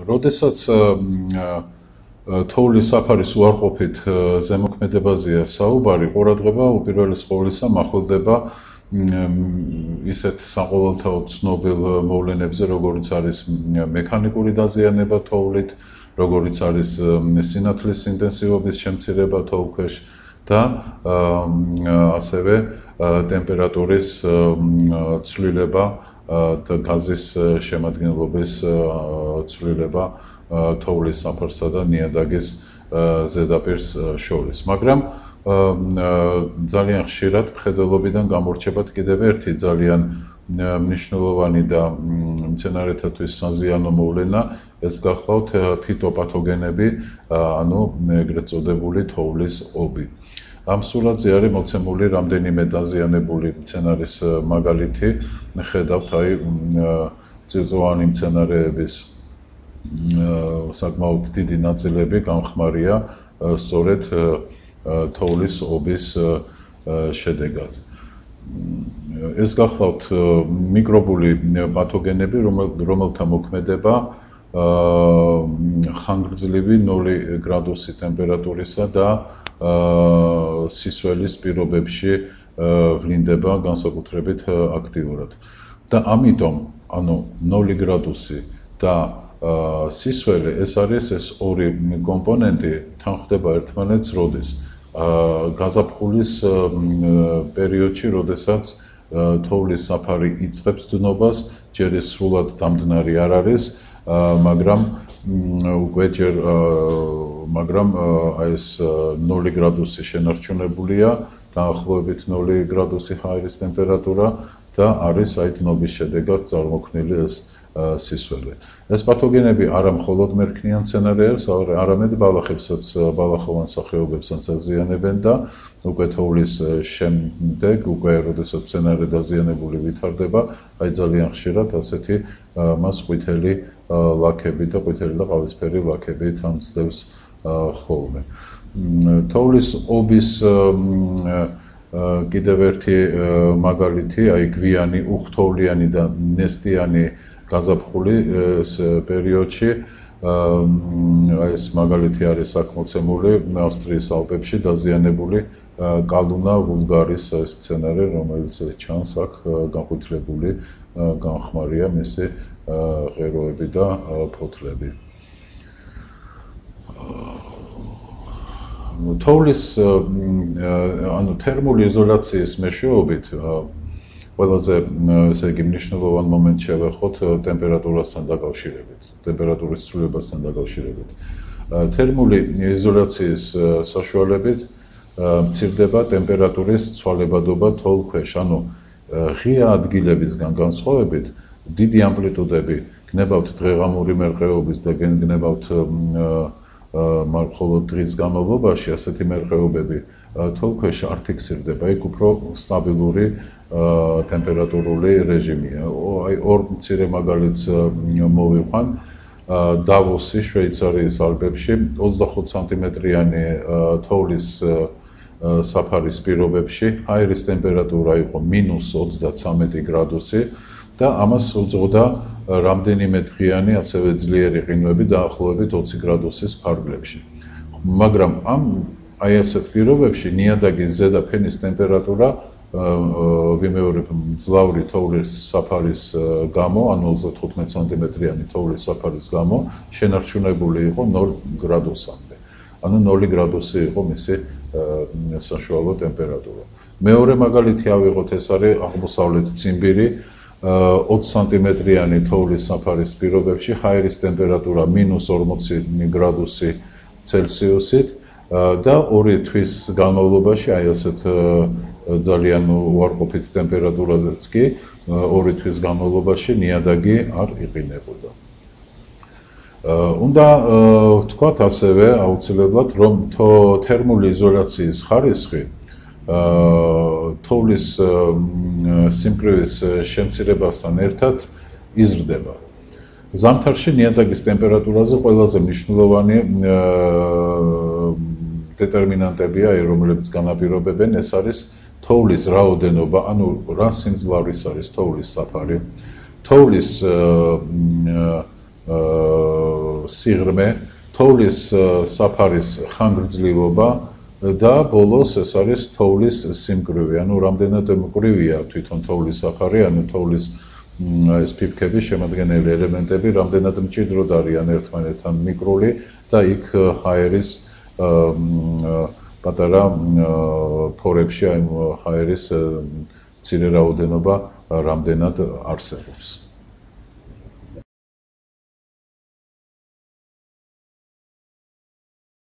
როდესაც თოვლის საფარის უარყოფით ზემოქმედებაზეა საუბარი, ყურადღება უპირველეს ყოვლისა მახვილდება ისეთ საყოველთაო ცნობილ მოვლენებზე, როგორიც არის მექანიკური დაზიანება თოვლით, როგორიც არის სინათლის ინტენსივობის შემცირება თოვლქვეშ და ასევე ტემპერატურის ცვლილება და გაზის შემადგენლობის ცვლილება თოვლის საფარსა და ნიადაგის ზედაპირს შორის. მაგრამ ძალიან ხშირად მხედველობიდან გამორჩება კიდევ ერთი ძალიან მნიშვნელოვანი და მცენარეთათვის საზიანო მოვლენა, ეს გახლავთ ფიტოპათოგენები, ანუ ეგრეთ წოდებული თოვლის ობი. ამ სურათზე არის მოცემული რამდენიმე დაზიანებული მცენარის მაგალითი. ხედავთ წიწვოვანი მცენარეების საკმაოდ დიდი ნაწილები გამხმარია სწორედ თოვლის ობის შედეგად. ეს გახლავთ მიკრობული პათოგენები, რომელთა მოქმედება ხანგრძლივი 0 გრადუსი ტემპერატურისა და სისველის პირობებში ვლინდება განსაკუთრებით აქტიურად. და ამიტომ, ანუ 0 გრადუსი და სისველი, ეს არის ეს ორი კომპონენტი თან ხდება ერთმანეთს როდის? გაზაფხულის პერიოდში, როდესაც თოვლის საფარი იწყებს დნობას, ჯერ ეს სრულად დამდნარი არ არის, მაგრამ ეს 0 გრადუსი შენარჩუნებულია, დაახლოებით 0 გრადუსი ჰაერის ტემპერატურა და არის დნობის შედეგად წარმოქმნილი ეს სისველი. ეს პათოგენები არა მხოლოდ მერქნიან მცენარეებს, არამედ ბალახებსაც, ბალახოვან სახეობებსაც აზიანებენ და უკვე თოვლის შემდეგ, როდესაც მცენარე დაზიანებული ვითარდება, ძალიან ხშირად ასეთი მას ყვითელი ლაქები და ყვითელი და ყავისფერი ლაქები თან სდევს ხოლმე. თოვლის ობის კიდევ ერთი მაგალითი, გვიანი, უხთოვლიანი და ნესტიანი გაზაფხულის პერიოდში, ეს მაგალითი არის აქ მოცემული ავსტრიის ალპებში დაზიანებული კალუნა ვულგარის ეს მცენარე, რომელიც ჩანს აქ განყვითლებული, განხმარია მისი ღეროები და ფოთლები. თოვლის თერმული იზოლაციის მეშვეობით ყველაზე ესე იგი მნიშვნელოვანი მომენტი შევეხოთ ტემპერატურასთან დაკავშირებით, ტემპერატურის ცვლილებასთან დაკავშირებით. თერმული იზოლაციის საშუალებით მცირდება ტემპერატურის ცვალებადობა თოვლქვეშ, ანუ ღია ადგილებისგან განსხვავებით, დიდი ამპლიტუდები გნებავთ დღეღამური მერყეობის და გნებავთ მხოლოდ დღის განმავლობაში, ასეთი მერყეობები თოვლქვეშ არ ფიქსირდება, იქ უფრო სტაბილური ტემპერატურული რეჟიმია. ორ მცირე მაგალითს მოვიყვან. დავოსი, შვეიცარიის ალპებში 25 სანტიმეტრიანი თოვლის საფარის პირობებში ჰაერის ტემპერატურა იყო -33 გრადუსი და ამას უძღოდა რამდენიმე დღიანი ასევე ძლიერი ყინვები დაახლოებით 20 გრადუსის ფარგლებში. მაგრამ ასეთ პირობებში ნიადაგის ზედა ფენის ტემპერატურა ვიმეორებ მძლავრი თოვლის საფარის გამო, ანუ 35 სანტიმეტრიანი თოვლის საფარის გამო შენარჩუნებული იყო 0 გრადუსამდე. ანუ 0 გრადუსი იყო მისი საშუალო ტემპერატურა. მეორე მაგალითი ავიღოთ, ეს არის აღმოსავლეთ ციმბირი, 20 სანტიმეტრიანი თოვლის საფარის პირობებში ჰაერის ტემპერატურა -40 გრადუსი ცელსიუსით და 2 თვის განმავლობაში ასეთ ძალიან უარყოფით ტემპერატურაზეც კი 2 თვის განმავლობაში ნიადაგი არ იყინებოდა. უნდა ვთქვათ ასევე აუცილებლად, რომ თერმული იზოლაციის ხარისხი თოვლის სიმკვრივის შემცირებასთან ერთად იზრდება. ზამთარში ნიადაგის ტემპერატურაზე ყველაზე მნიშვნელოვანი დეტერმინანტებია, რომლებიც განაპირობებენ, ეს არის თოვლის რაოდენობა, ანუ რა სიმძლავრის არის თოვლის საფარი, თოვლის სიღრმე, თოვლის საფარის ხანგრძლივობა და ბოლოს ეს არის თოვლის სიმკვრივე. ანუ რამდენად მკვრივია თვითონ თოვლის საფარი, ანუ თოვლის ეს ფიფქების შემადგენელი ელემენტები, რამდენად მჭიდროდ არიან ერთმანეთთან მიკრული და იქ ჰაერის პატარა ფორებში, აი ჰაერის მცირე რაოდენობა რამდენად არსებობს.